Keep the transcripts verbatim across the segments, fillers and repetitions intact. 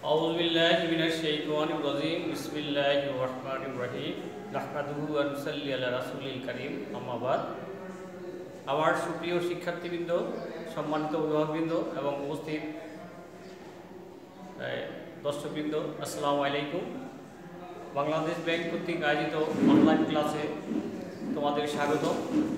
আউযুবিল্লাহি মিনাশ শাইতানির রাজিম বিসমিল্লাহির রহমানির রহিম নাহমাদুহু ওয়া নুসাল্লি আলা রাসূলিল কারীম আম্মা বাদ। আমার সুপ্রিয় শিক্ষার্থীবৃন্দ, সম্মানিত অভিভাবকবৃন্দ এবং উপস্থিত দর্শকবৃন্দ, আসসালামু আলাইকুম। বাংলাদেশ ব্যাংক কর্তৃক আয়োজিত অনলাইন ক্লাসে তোমাদের স্বাগত।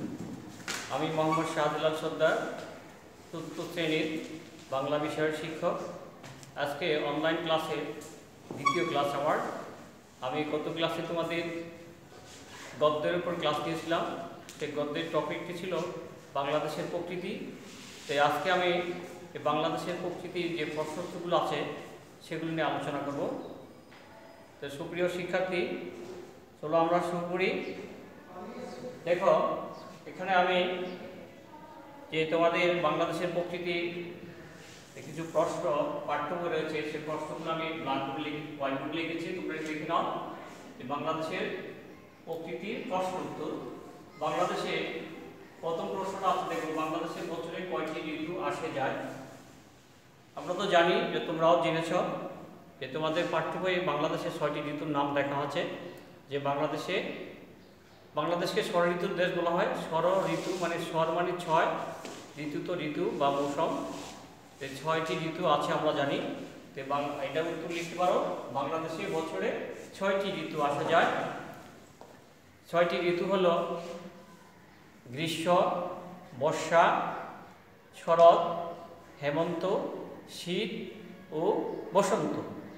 আমি মোহাম্মদ শাহজালাল সর্দার, চতুর্থ শ্রেণীর বাংলা বিষয়ের শিক্ষক। আজকে অনলাইন ক্লাসে দ্বিতীয় ক্লাস আমার। আমি গত ক্লাসে তোমাদের গদ্যের উপর ক্লাস দিয়েছিলাম। সেই গদ্যের টপিকটি ছিল বাংলাদেশের প্রকৃতি। তাই আজকে আমি বাংলাদেশের প্রকৃতির যে প্রশ্নগুলো আছে সেগুলো নিয়ে আলোচনা করব। তো সুপ্রিয় শিক্ষার্থী, চলো আমরা শুরু করি। দেখো, এখানে আমি যে তোমাদের বাংলাদেশের প্রকৃতি কিছু প্রশ্ন পাঠ্য বই রয়েছে, সেই প্রশ্নগুলো আমি ব্ল্যাকবোর্ড লিখে হোয়াইট বোর্ড লিখেছি, তোমরা লিখে নাও। যে বাংলাদেশের প্রকৃতির প্রশ্ন উত্তর। বাংলাদেশে প্রথম প্রশ্নটা আছে, দেখো, বাংলাদেশের বছরে কয়টি ঋতু আসে যায়? আমরা তো জানি, যে তোমরাও জেনেছ যে তোমাদের পাঠ্য বইয়ে বাংলাদেশের ছয়টি ঋতুর নাম দেখা আছে। যে বাংলাদেশে বাংলাদেশকে ষড় ঋতুর দেশ বলা হয়। ষড় ঋতু মানে ষড় মানে ছয়, ঋতু তো ঋতু বা মৌসুম। এই ছয়টি ঋতু আছে আমরা জানি। তো এটা উত্তর লিখতে পারো, বাংলাদেশে বছরে ছয়টি ঋতু আসা যায়। ছয়টি ঋতু হলো গ্রীষ্ম, বর্ষা, শরৎ, হেমন্ত, শীত ও বসন্ত।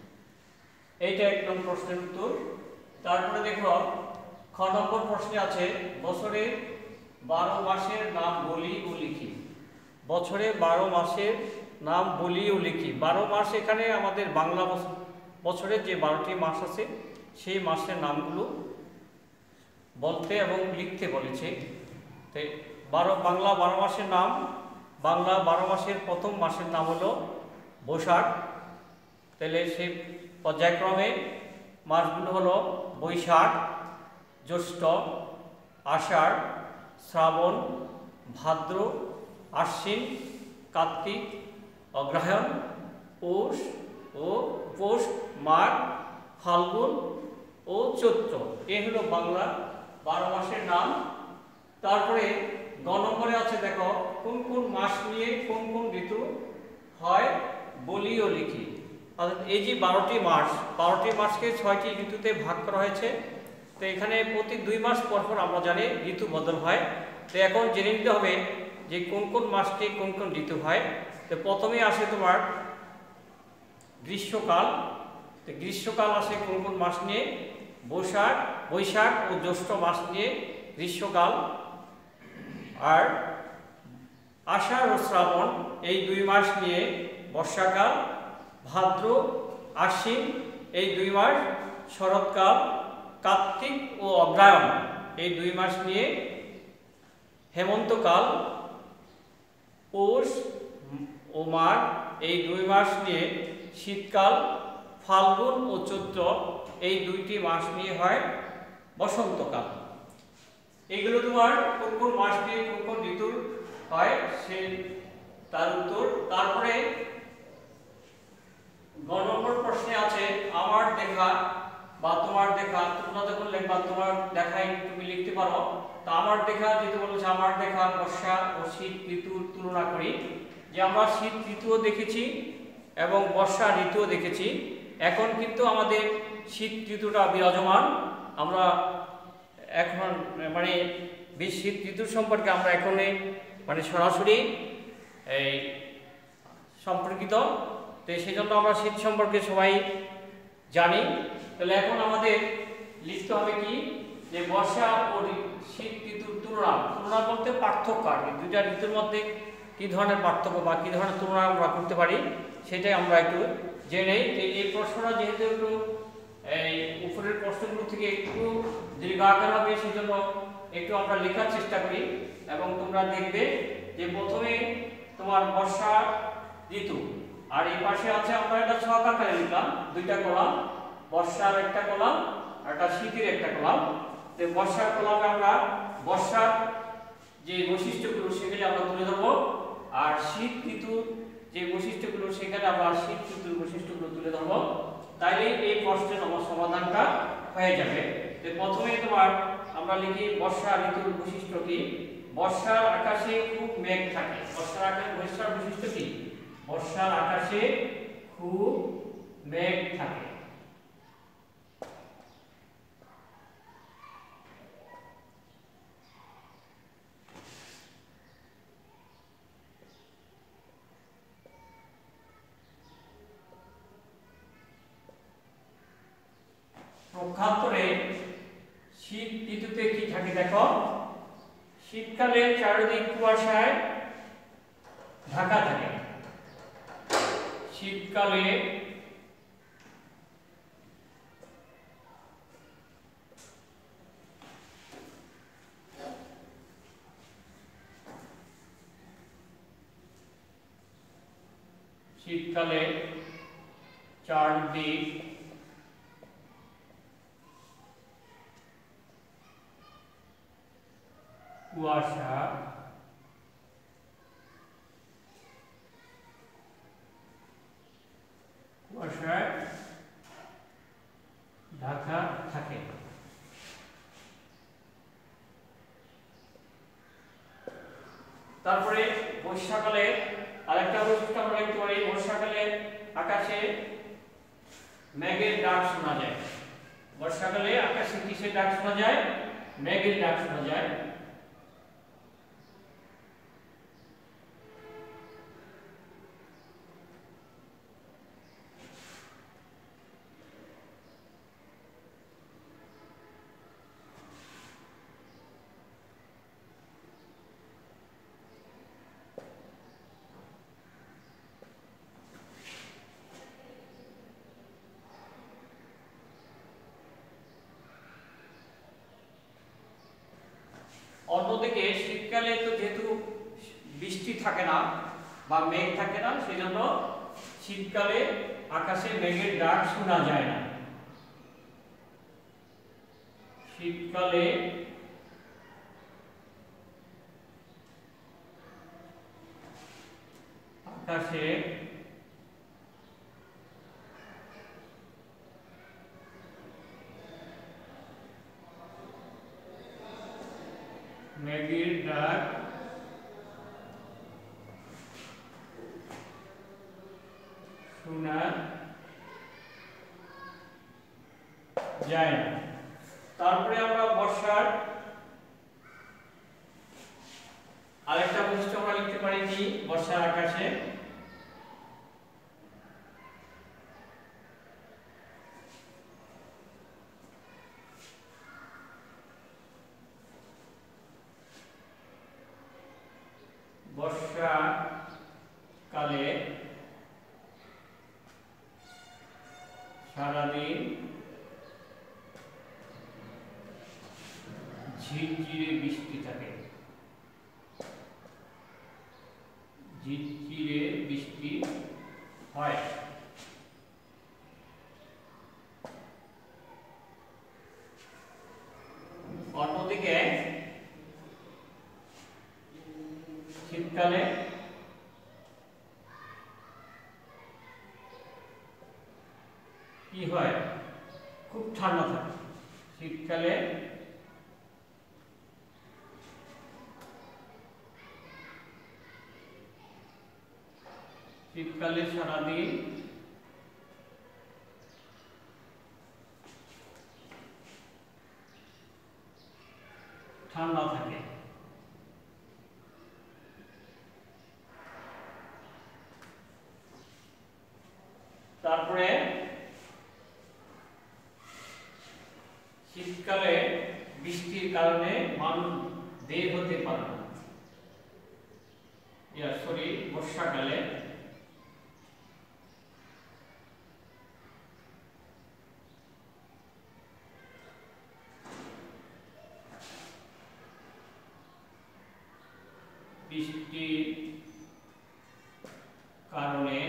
এইটা একদম প্রশ্নের উত্তর। তারপরে দেখো, খ নম্বর প্রশ্নে আছে বছরের বারো মাসের নাম বলি ও লিখি। বছরে বারো মাসের নাম বলি ও লিখি। বারো মাস এখানে আমাদের বাংলা বছরের যে বারোটি মাস আছে সেই মাসের নামগুলো বলতে এবং লিখতে বলেছে। তো বারো বাংলা বারো মাসের নাম, বাংলা বারো মাসের প্রথম মাসের নাম হলো বৈশাখ। তাহলে সেই পর্যায়ক্রমে মাসগুলো হলো বৈশাখ, জ্যৈষ্ঠ, আষাঢ়, শ্রাবণ, ভাদ্র, আশ্বিন, কার্তিক, অগ্রহায়ণ, পৌষ ও পৌষ, মাঘ, ফাল্গুন ও চৈত্র। এই হলো বাংলা বারো মাসের নাম। তারপরে গ নম্বরে আছে, দেখো, কোন কোন মাস নিয়ে কোন কোন ঋতু হয় বলি ও লিখি। অর্থাৎ এই যে বারোটি মাস, বারোটি মাসকে ছয়টি ঋতুতে ভাগ করা হয়েছে। তো এখানে প্রতি দুই মাস পর পর আমরা জানি ঋতু বদল হয়। তো এখন জেনে নিতে হবে যে কোন কোন মাসটি কোন কোন ঋতু হয়। তো প্রথমে আসে তোমার গ্রীষ্মকাল। তো গ্রীষ্মকাল আসে কোন কোন মাস নিয়ে? বৈশাখ বৈশাখ ও জ্যৈষ্ঠ মাস নিয়ে গ্রীষ্মকাল। আর আষাঢ় ও শ্রাবণ এই দুই মাস নিয়ে বর্ষাকাল। ভাদ্র, আশ্বিন এই দুই মাস শরৎকাল। কার্তিক ও অগ্রহায়ণ এই দুই মাস নিয়ে হেমন্তকাল। পৌষ ও মাঘ এই দুই মাস নিয়ে শীতকাল। ফাল্গুন ও চৈত্র এই দুইটি মাস নিয়ে হয় বসন্তকাল। এইগুলো তোমার কোন কোন মাস নিয়ে কোন কোন ঋতুর হয় সেই তার উত্তর। তারপরে গ নম্বর প্রশ্নে আছে আমার দেখা বা তোমার দেখা। তোমরা যখন লিখবা তোমার দেখাই তুমি লিখতে পারো। তা আমার দেখা যেহেতু বলেছে, আমার দেখা বর্ষা ও শীত ঋতুর তুলনা করি। যে আমরা শীত ঋতুও দেখেছি এবং বর্ষা ঋতুও দেখেছি। এখন কিন্তু আমাদের শীত ঋতুটা বিরাজমান। আমরা এখন মানে শীত ঋতুর সম্পর্কে আমরা এখনই মানে সরাসরি এই সম্পর্কিত। তো সেই জন্য আমরা শীত সম্পর্কে সবাই জানি। তাহলে এখন আমাদের লিখতে হবে কি, যে বর্ষা ও শীত ঋতুর তুলনা। তুলনা বলতে পার্থক্য আর কি, দুইটা ঋতুর মধ্যে কি ধরনের পার্থক্য বা কি ধরনের তুলনা আমরা করতে পারি সেটাই আমরা একটু জেনে। এই প্রশ্নটা যেহেতু একটু এই উপরের প্রশ্নগুলো থেকে একটু দীর্ঘাকার হবে, সেই জন্য একটু আমরা লেখার চেষ্টা করি। এবং তোমরা দেখবে যে প্রথমে তোমার বর্ষা ঋতু, আর এই পাশে আছে আমরা এটা ছক আকারে লিখলাম, দুইটা কলাম, বর্ষার একটা কলাম আর একটা শীতের একটা কলাম। তো বর্ষার কলামে আমরা বর্ষার যে বৈশিষ্ট্যগুলো সেগুলো আমরা তুলে ধরবো, আর শীত ঋতুর যে বৈশিষ্ট্যগুলো সেখানে আমরা শীত ঋতুর বৈশিষ্ট্যগুলো তুলে ধরবো। হয়ে যাবে। তো প্রথমে তোমার আমরা লিখি বর্ষা ঋতুর বৈশিষ্ট্য কি? বর্ষার আকাশে খুব মেঘ থাকে। বর্ষার আকাশে বর্ষার বৈশিষ্ট্য কি? বর্ষার আকাশে খুব মেঘ থাকে। পক্ষান্তরে শীত ঋতুতে কি থাকে দেখো, শীতকালে চারিদিক কুয়াশায় ঢাকা থাকে। শীতকালে শীতকালে চারদিক কুয়াশা কুয়াশায় ঢাকা থাকে। তারপরে বর্ষাকালে আরেকটা বৈশিষ্ট্য আমরা দেখতে পারি, বর্ষাকালে আকাশে মেঘের ডাক শোনা যায়। বর্ষাকালে আকাশে কিসের ডাক শোনা যায়? মেঘের ডাক শোনা যায়। অন্যদিকে শীতকালে তো যেহেতু বৃষ্টি থাকে না বা মেঘ থাকে না, সেই জন্য শীতকালে আকাশে মেঘের ডাক শোনা যায় না। শীতকালে আকাশে মেঘের ডাক শোনা যায় না। তারপরে আমরা বর্ষার আরেকটা বৈশিষ্ট্য আমরা লিখতে পারি কি? বর্ষার আকাশে বর্ষাকালে সারাদিন ঝিরঝিরে বৃষ্টি থাকে। ঝিরঝিরে বৃষ্টি হয়। অন্যদিকে শীতকালে কি হয়? খুব ঠান্ডা থাকে। শীতকালে শীতকালে সারাদিন ঠান্ডা থাকে। তারপরে শীতকালে বৃষ্টির কারণে মানুষ বের হতে পারে না। সরি বর্ষাকালে বৃষ্টির কারণে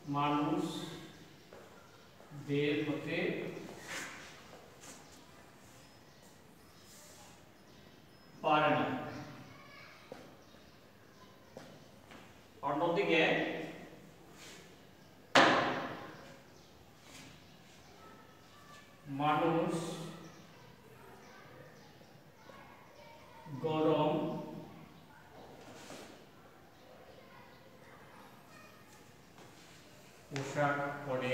মানুষ বের হতে পারে না। অন্যদিকে মানুষ গরম পোশাক পরে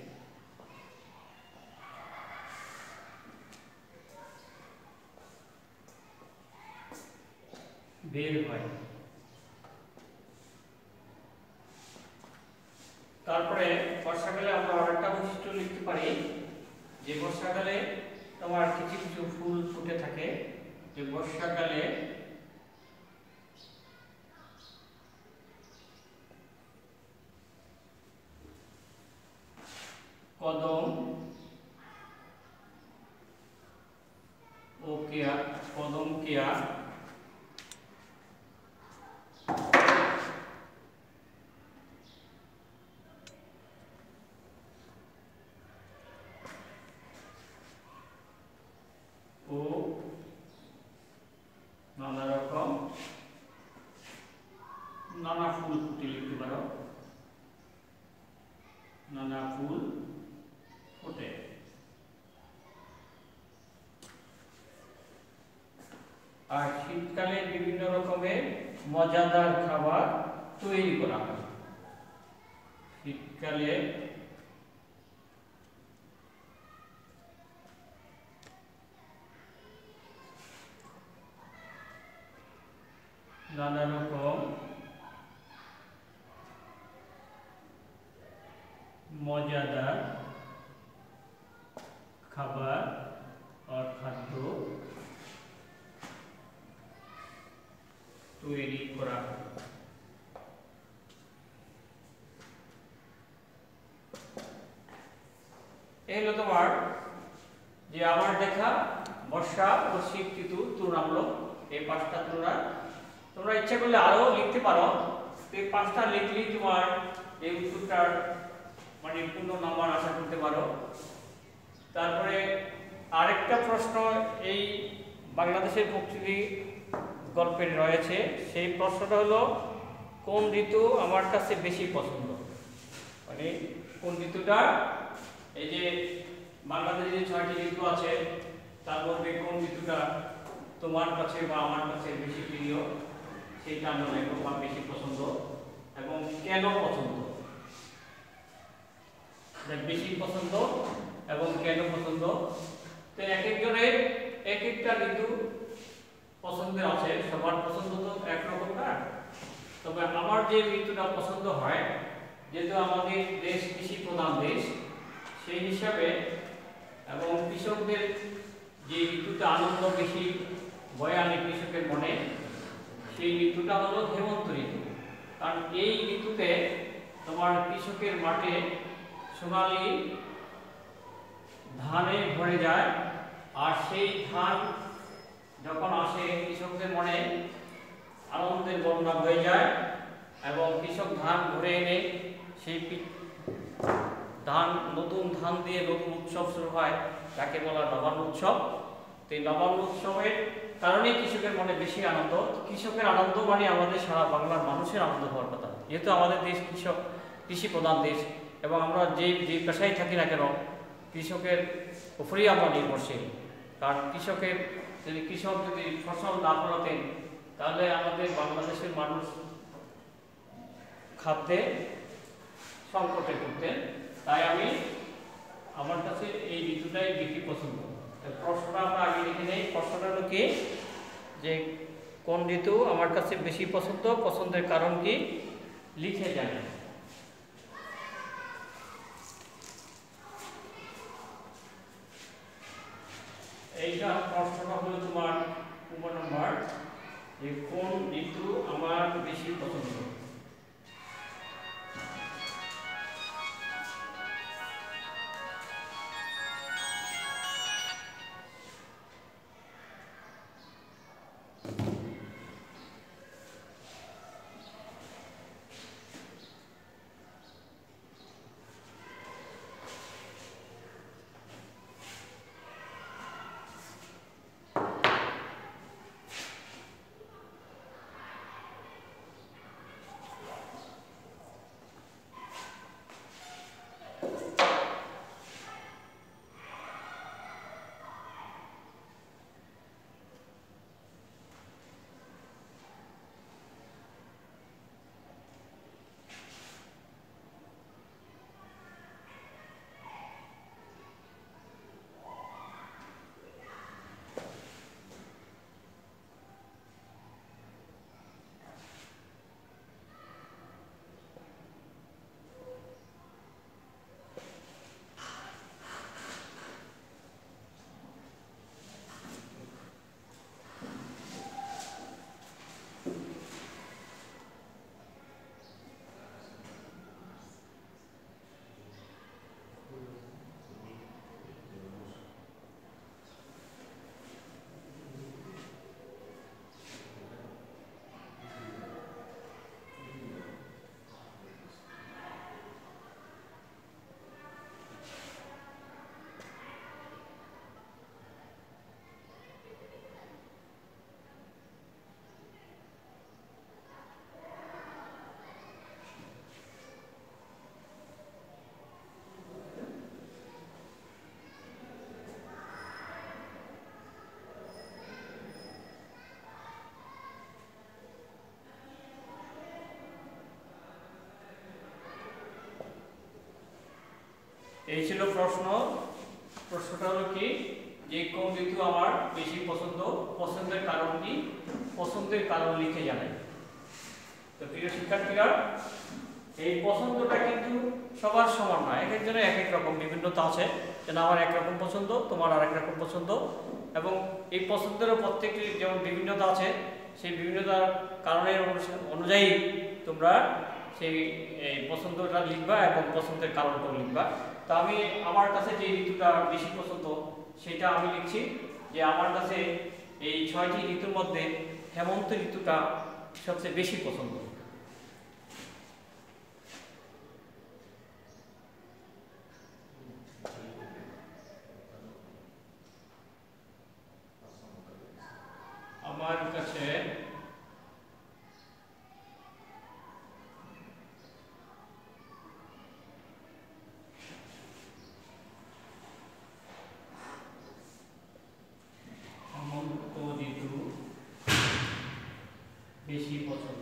বের হয়। তারপরে বর্ষাকালে আমরা আরেকটা বৈশিষ্ট্য লিখতে পারি যে বর্ষাকালে তোমার কিছু কিছু ফুল ফুটে থাকে। যে বর্ষাকালে কদম ও কেয়া কদম কেয়া ও নানা রকম নানা ফুল ফুটে লিখতে পারো, নানা ফুল ফোটে। আর শীতকালে বিভিন্ন রকমের মজাদার খাবার তৈরি করা হয়। শীতকালে নানা রকম মজাদার খাবার और খাদ্য তৈরি করা হয়। এই হলো তোমার যে আমার দেখা বর্ষা ও শীত ঋতু তুলনামূলক এই পাঁচটা তুলনা। তোমরা ইচ্ছা করলে আরো লিখতে পারো, এই পাঁচটা লিখলেই তোমার এই উত্তরটার মানে পূর্ণ নাম্বার আশা করতে পারো। তারপরে আরেকটা প্রশ্ন এই বাংলাদেশের প্রকৃতি গল্পের রয়েছে, সেই প্রশ্নটা হলো কোন ঋতু আমার কাছে বেশি পছন্দ। মানে কোন ঋতুটা এই যে বাংলাদেশে যে ছয়টি ঋতু আছে তার মধ্যে কোন ঋতুটা তোমার কাছে বা আমার কাছে বেশি প্রিয় সেটা আমরা দেখব, বা বেশি পছন্দ এবং কেন পছন্দ। বেশি পছন্দ এবং কেন পছন্দ। তো এক একজনের এক একটা ঋতু পছন্দের আছে, সবার পছন্দ তো একরকম না। তবে আমার যে ঋতুটা পছন্দ হয়, যেহেতু আমাদের দেশ কৃষি প্রধান দেশ, সেই হিসাবে এবং কৃষকদের যে ঋতুতে আনন্দ বেশি বয়ে আনে কৃষকের মনে, সেই ঋতুটা হলো হেমন্ত ঋতু। কারণ এই ঋতুতে তোমার কৃষকের মাঠে সোনালি ধানে ভরে যায়, আর সেই ধান যখন আসে কৃষকদের মনে আনন্দের বন্যা হয়ে যায় এবং কৃষক ধান ভরে এনে সেই ধান নতুন ধান দিয়ে নতুন উৎসব শুরু হয়, তাকে বলা নবান্ন উৎসব। তো এই নবান্ন উৎসবের কারণেই কৃষকের মনে বেশি আনন্দ। কৃষকের আনন্দ মানে আমাদের সারা বাংলার মানুষের আনন্দ হওয়ার কথা, যেহেতু আমাদের দেশ কৃষক কৃষি প্রধান দেশ এবং আমরা যে যে পেশায় থাকি না কেন কৃষকের উপরেই আমরা নির্ভরশীল। কারণ কৃষকের যদি কৃষক যদি ফসল না ফলাতেন তাহলে আমাদের বাংলাদেশের মানুষ খাদ্যে সংকটে পড়তেন। তাই আমি আমার কাছে এই ঋতুটাই বেশি পছন্দ। প্রশ্নটা আমরা আগে লিখে নেই। প্রশ্নটা হলো কি যে কোন ঋতু আমার কাছে বেশি পছন্দ, পছন্দের কারণ কি লিখে জানেন। এইটা প্রশ্নটা হলো তোমার পনেরো নম্বর, যে কোন ঋতু আমার বেশি পছন্দ। এই ছিল প্রশ্ন। প্রশ্নটা হলো কি যে কোন ঋতু আমার বেশি পছন্দ, পছন্দের কারণ কি, পছন্দের কারণ লিখে জানাই। তো প্রিয় শিক্ষার্থীরা, এই পছন্দটা কিন্তু সবার সমান নয়, এক একজনের এক এক রকম বিভিন্নতা আছে। যেন আমার একরকম পছন্দ, তোমার আর এক রকম পছন্দ, এবং এই পছন্দেরও প্রত্যেকটি যেমন বিভিন্নতা আছে, সেই বিভিন্নতার কারণের অনুযায়ী তোমরা সেই এই পছন্দটা লিখবা এবং পছন্দের কারণটাও লিখবা। তো আমি আমার কাছে যে ঋতুটা বেশি পছন্দ সেটা আমি লিখছি যে আমার কাছে এই ছয়টি ঋতুর মধ্যে হেমন্ত ঋতুটা সবচেয়ে বেশি পছন্দ। আমার কাছে হেমন্ত ঋতু বেশি পছন্দ।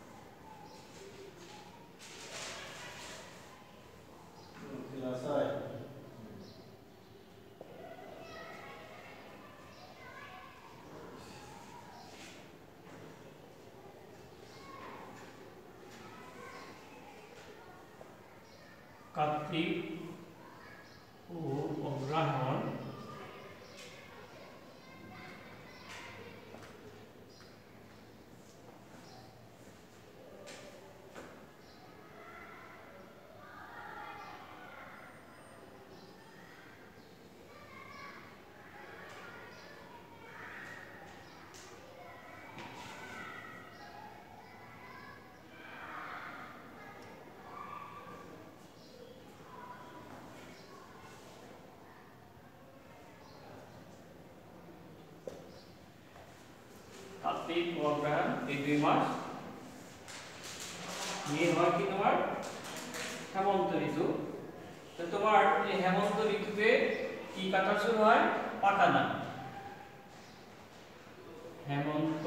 কার্তিক ও অগ্রহায়ণ কার্তিক ও অগ্রহায়ণ এই দুই মাস নিয়ে হয় কি তোমার হেমন্ত ঋতু। তো তোমার এই হেমন্ত ঋতুতে কি কাটা শুরু হয়? পাকা ধান। হেমন্ত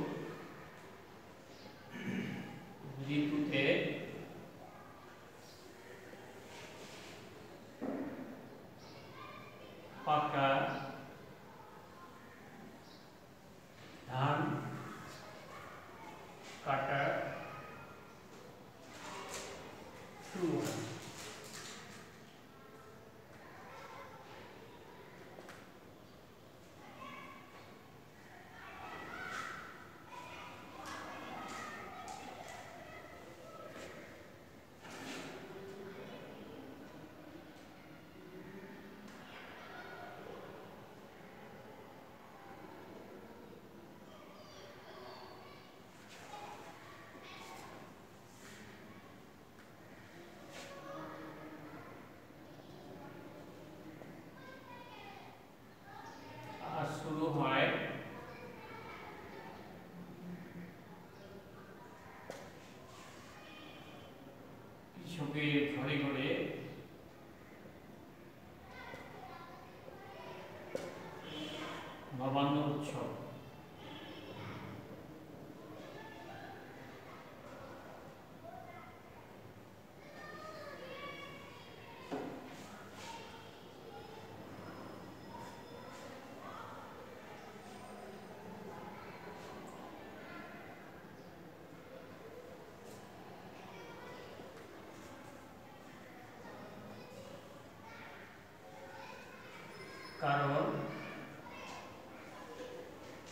ঋতুতে পাকা ধান কাটা শুরু হয়। আর শুরু হয় কৃষকের ঘরে ঘরে নবান্ন উৎসব। কারণ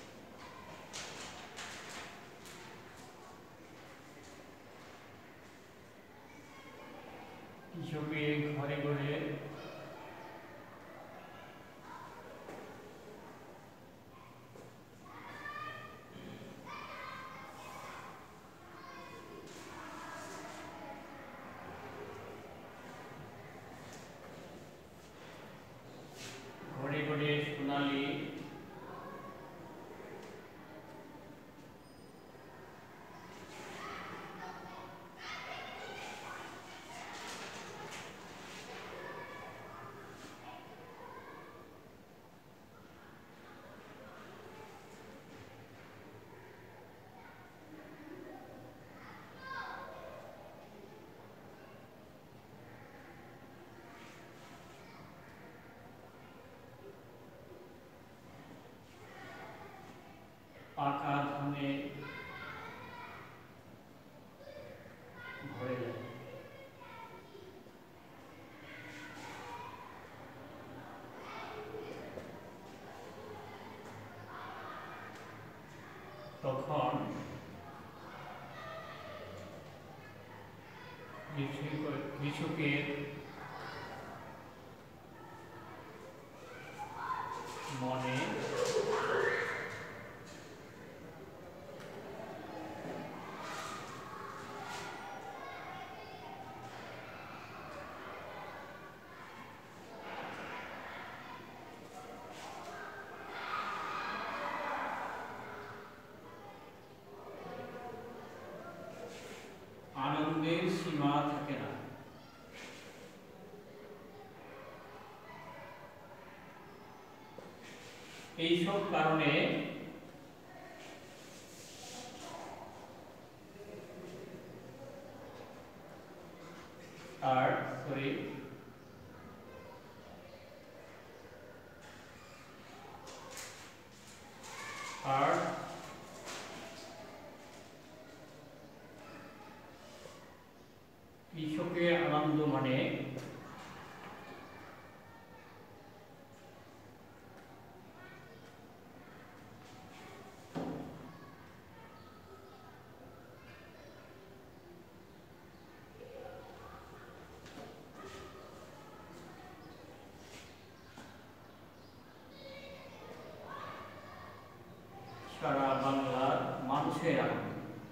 মানে ভরে যায়। তখন কৃষকের মনে আনন্দের সীমা থাকে না। এইসব কারণে আর সরি আর কৃষকের আনন্দ মানে সারা বাংলার মানুষের আনন্দ।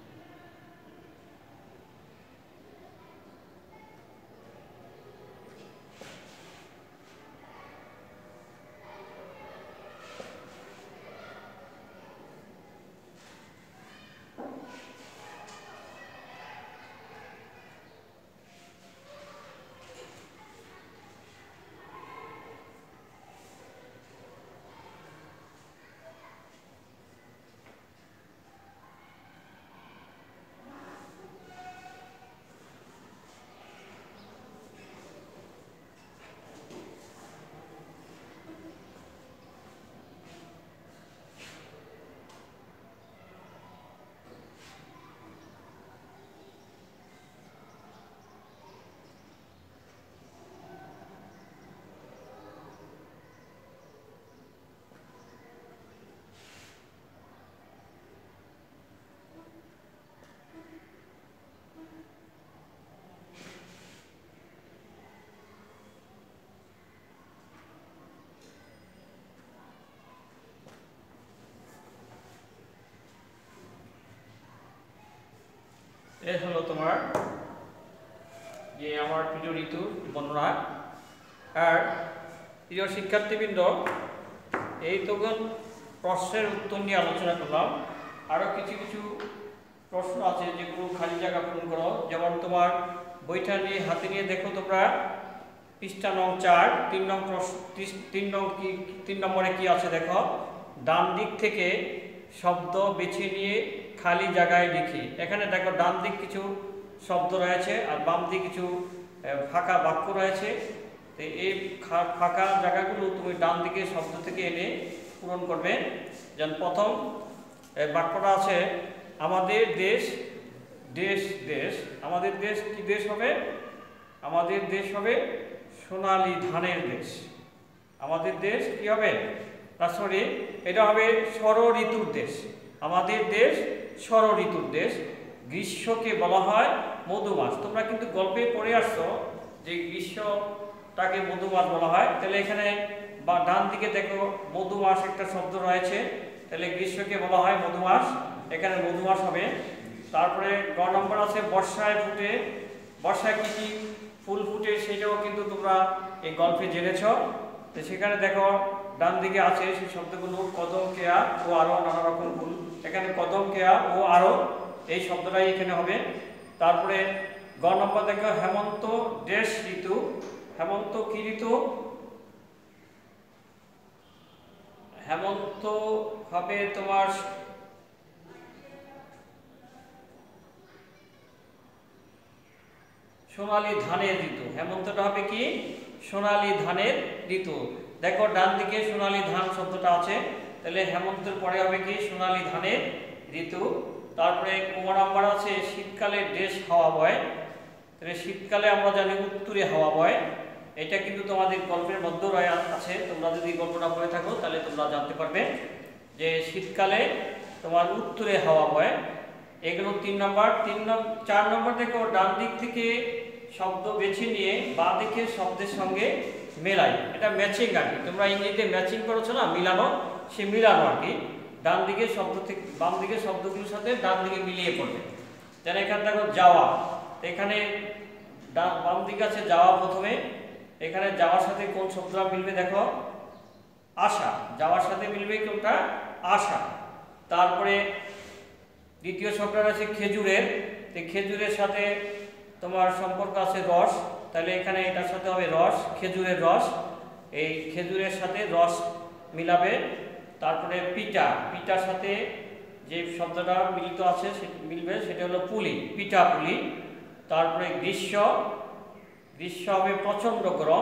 এই হলো তোমার যে আমার প্রিয় ঋতু বর্ণনা। আর প্রিয় শিক্ষার্থীবৃন্দ, এই তখন প্রশ্নের উত্তর নিয়ে আলোচনা করলাম। আরও কিছু কিছু প্রশ্ন আছে যেগুলো খালি জায়গা পূরণ করো। যেমন তোমার বইটা নিয়ে হাতে নিয়ে দেখো তোমরা পৃষ্ঠা নং চার, তিন নং প্রশ্ন তিন নং কি তিন নম্বরে কি আছে দেখো। ডান দিক থেকে শব্দ বেছে নিয়ে খালি জায়গায় লিখি। এখানে দেখো ডান দিক কিছু শব্দ রয়েছে আর বাম দিক কিছু ফাঁকা বাক্য রয়েছে। তো এই ফাঁকা জায়গাগুলো তুমি ডান দিকে শব্দ থেকে এনে পূরণ করবে। যেমন প্রথম বাক্যটা আছে আমাদের দেশ দেশ দেশ আমাদের দেশ কি দেশ হবে? আমাদের দেশ হবে সোনালী ধানের দেশ। আমাদের দেশ কি হবে? সরি, এটা হবে ষড় ঋতুর দেশ। আমাদের দেশ ষড় ঋতুর দেশ। গ্রীষ্মকে বলা হয় মধুমাস। তোমরা কিন্তু গল্পে পড়ে আসছো যে গ্রীষ্মটাকে মধুমাস বলা হয়। তাহলে এখানে বা ডান দিকে দেখো মধুমাস একটা শব্দ রয়েছে, তাহলে গ্রীষ্মকে বলা হয় মধুমাস, এখানে মধুমাস হবে। তারপরে গ নম্বর আছে বর্ষায় ফুটে। বর্ষায় কি কি ফুল ফুটে সেটাও কিন্তু তোমরা এই গল্পে জেনেছ। তো সেখানে দেখো ডান দিকে আছে সেই শব্দগুলো কদম, কেয়া ও আরো নানা রকম ফুল। এখানে কদম, কেয়া ও আরো এই শব্দটাই এখানে হবে। তারপরে গ নম্বর দেখো হেমন্ত দেশ ঋতু। হেমন্ত কি ঋতু? হেমন্ত হবে তোমার সোনালী ধানের ঋতু। হেমন্তটা হবে কি? সোনালী ধানের ঋতু। দেখো ডান দিকে সোনালী ধান শব্দটা আছে, তাহলে হেমন্তের পরে হবে কি? সোনালী ধানের ঋতু। তারপরে ক নাম্বার আছে শীতকালে দেশ হাওয়া বয়। তাহলে শীতকালে আমরা জানি উত্তরে হাওয়া বয়, এটা কিন্তু তোমাদের গল্পের মধ্যে রয়ে আছে। তোমরা যদি গল্পটা পড়ে থাকো তাহলে তোমরা জানতে পারবে যে শীতকালে তোমার উত্তরে হাওয়া বয়। এগুলো তিন নম্বর। তিন নম্বর চার নম্বর দেখো ডান দিক থেকে শব্দ বেছে নিয়ে বাঁ দিকের শব্দের সঙ্গে মেলাই, এটা ম্যাচিং আর কি। তোমরা ইংরেজিতে ম্যাচিং করেছো না, মিলানো, সে মিলানো আর কি। ডান দিকের শব্দ থেকে বাম দিকের শব্দগুলোর সাথে ডান দিকে মিলিয়ে পড়বে। যেন এখানে দেখো যাওয়া, এখানে বাম দিকে আছে যাওয়া প্রথমে, এখানে যাওয়ার সাথে কোন শব্দটা মিলবে দেখো, আশা। যাওয়ার সাথে মিলবে কোনটা, আশা। তারপরে দ্বিতীয় শব্দটা আছে খেজুরের, তো খেজুরের সাথে তোমার সম্পর্ক আছে রস, তাহলে এখানে এটার সাথে হবে রস, খেজুরের রস। এই খেজুরের সাথে রস মিলাবে। তারপরে পিঠা, পিঠার সাথে যে শব্দটা মিলিত আছে সেটা মিলবে, সেটা হলো পুলি, পিঠা পুলি। তারপরে গ্রীষ্ম, গ্রীষ্ম হবে প্রচণ্ড গরম।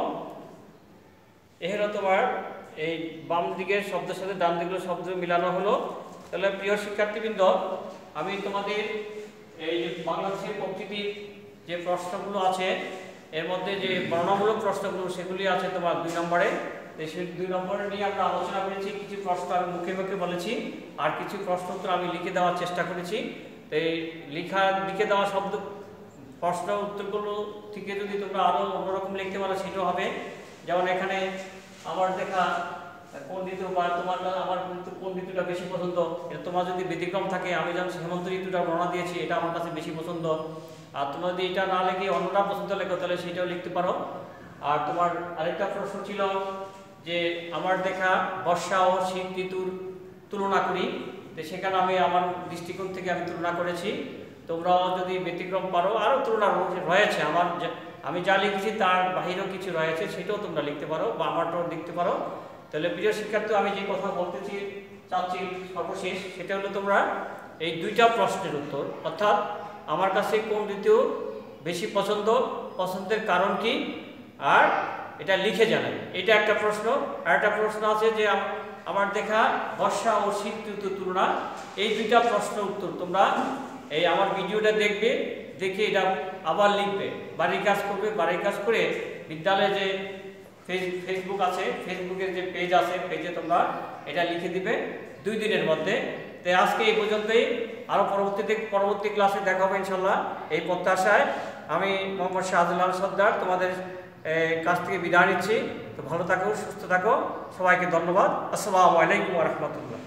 এ হলো তোমার এই বাম দিকের শব্দের সাথে ডান দিকের শব্দ মিলানো হলো। তাহলে প্রিয় শিক্ষার্থীবৃন্দ, আমি তোমাদের এই যে বাংলাদেশের প্রকৃতির যে প্রশ্নগুলো আছে এর মধ্যে যে বর্ণনামূলক প্রশ্নগুলো সেগুলি আছে তোমার দুই নম্বরে। সেই দুই নম্বরে নিয়ে আমরা আলোচনা করেছি, কিছু প্রশ্ন আমি মুখে মুখে বলেছি, আর কিছু প্রশ্ন উত্তর আমি লিখে দেওয়ার চেষ্টা করেছি। তো এই লেখা লিখে দেওয়া শব্দ প্রশ্ন উত্তরগুলো থেকে যদি তোমরা আরও অন্যরকম লিখতে পারো সেটাও হবে। যেমন এখানে আমার দেখা কোন ঋতু বা তোমার আমার কিন্তু কোন ঋতুটা বেশি পছন্দ, তোমার যদি ব্যতিক্রম থাকে, আমি যেমন হেমন্ত ঋতুটা বর্ণনা দিয়েছি এটা আমার কাছে বেশি পছন্দ, আর তোমার যদি এটা না লিখে অন্যটা পছন্দ লেখো তাহলে সেটাও লিখতে পারো। আর তোমার আরেকটা প্রশ্ন ছিল যে আমার দেখা বর্ষা ও শীত ঋতুর তুলনা করি, তো সেখানে আমি আমার দৃষ্টিকোণ থেকে আমি তুলনা করেছি। তোমরাও যদি ব্যতিক্রম পারো, আরও তুলনা রয়েছে আমার, আমি যা লিখেছি তার বাহিরেও কিছু রয়েছে, সেটাও তোমরা লিখতে পারো বা আমারটাও লিখতে পারো। তাহলে প্রিয় শিক্ষার্থী, আমি যে কথা বলতেছি চাচ্ছি সর্বশেষ, সেটা হলো তোমরা এই দুইটা প্রশ্নের উত্তর, অর্থাৎ আমার কাছে কোন ঋতু বেশি পছন্দ, পছন্দের কারণ কি, আর এটা লিখে জানাই, এটা একটা প্রশ্ন। আর একটা প্রশ্ন আছে যে আমার দেখা বর্ষা ও শীত ঋতুর তুলনা। এই দুইটা প্রশ্ন উত্তর তোমরা এই আমার ভিডিওটা দেখবে, দেখে এটা আবার লিখবে, বাড়ির কাজ করবে, বাড়ির কাজ করে বিদ্যালয়ে যে ফেসবুক আছে, ফেসবুকের যে পেজ আছে, পেজে তোমরা এটা লিখে দিবে দুই দিনের মধ্যে। তো আজকে এই পর্যন্তই, আরও পরবর্তীতে পরবর্তী ক্লাসে দেখা হবে ইনশাল্লাহ। এই প্রত্যাশায় আমি মোহাম্মদ শাহজালাল সর্দার তোমাদের কাছ থেকে বিদায় নিচ্ছি। তো ভালো থাকো, সুস্থ থাকো, সবাইকে ধন্যবাদ। আসসালামু আলাইকুম ওয়া রাহমাতুল্লাহ।